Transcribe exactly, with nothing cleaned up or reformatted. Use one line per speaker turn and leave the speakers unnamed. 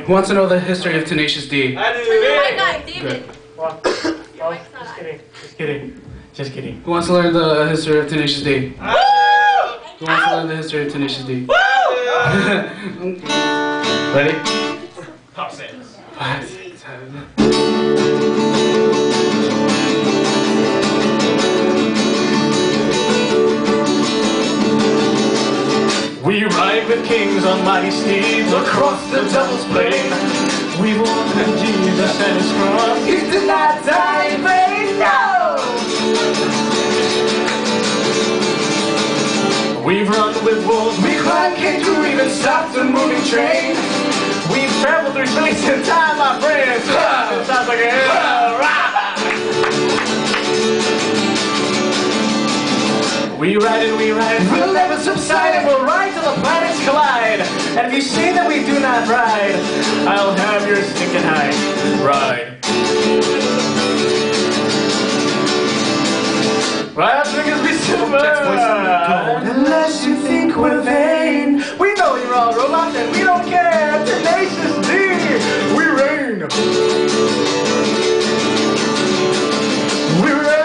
Who wants to know the history of Tenacious D?
I do.
Turn your mic on, David.
Well, well, just kidding. Just kidding. Just kidding.
Who wants to learn the history of Tenacious D?
I
Who wants to learn the history of Tenacious D?
do.
Ready?
Pop sales.
Five, six, seven.
We ride with kings on mighty steeds across the devil's plain. We walk with Jesus and his cross. He did not die in vain, no! We've run with wolves, we climbed caves, we even stopped a moving train. We've traveled through space and time, my friends. It sounds like a hell. We ride and we ride, we'll never subside, and we'll ride till the planets collide. And if you say that we do not ride, I'll have your stinking hide. Ride. Well, because we silver. Unless you think we're vain. We know you're all robots and we don't care. Tenacious D, we reign. We reign.